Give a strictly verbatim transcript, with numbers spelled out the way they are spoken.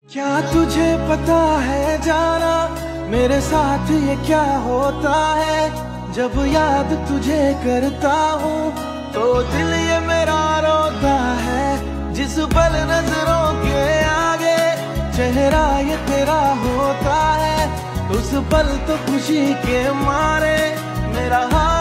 क्या तुझे पता है जाना मेरे साथ ये क्या होता है, जब याद तुझे करता हूँ तो दिल ये मेरा रोता है। जिस पल नजरों के आगे चेहरा ये तेरा होता है, उस पल तो खुशी के मारे मेरा हाथ